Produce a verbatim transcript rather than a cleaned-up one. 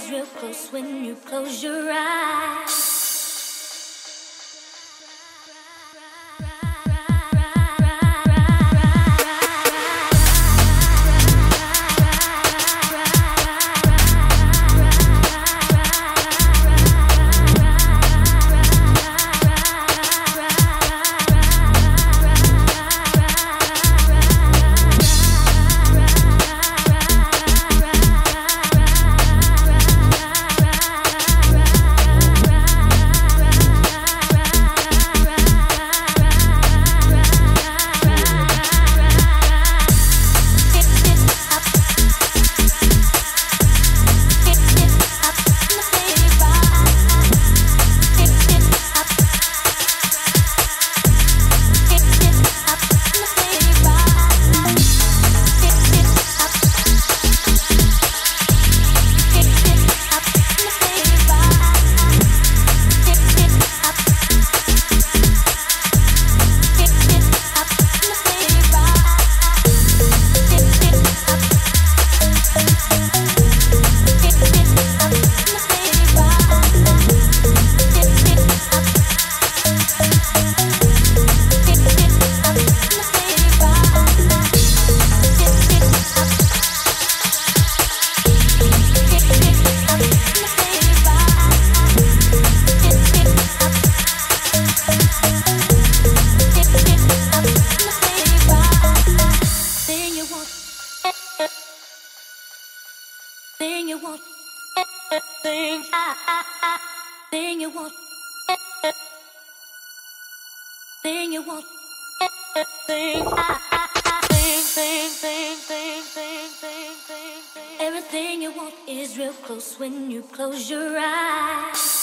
is real close when you close your eyes. Thing you want, thing I, I, I, thing you want, thing you want, thing I, I, I, thing, thing, thing, thing, thing, thing, thing, thing. Everything you want is real close when you close your eyes.